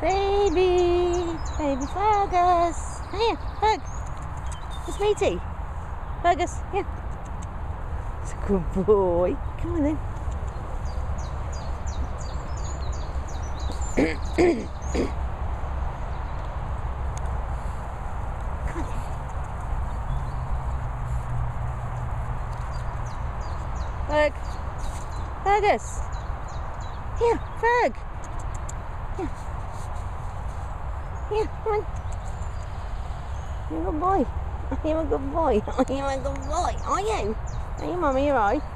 Baby Fergus. Here, Ferg. It's Meaty. Fergus, here. It's a good boy. Come on then. Come on. Ferg. Fergus. Here, Ferg. Here. Here, come on. You're a good boy. You're a good boy. You're a good boy. Are you? Are you, Mummy? You're right.